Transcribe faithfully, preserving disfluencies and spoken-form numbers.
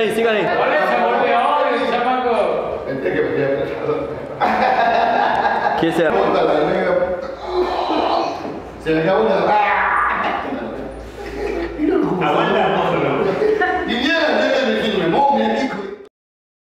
ahí, sigan ahí. Por eso se volvió obvio, chamaco. Este que me había prestado. ¿Quién sea? Se me acabó una.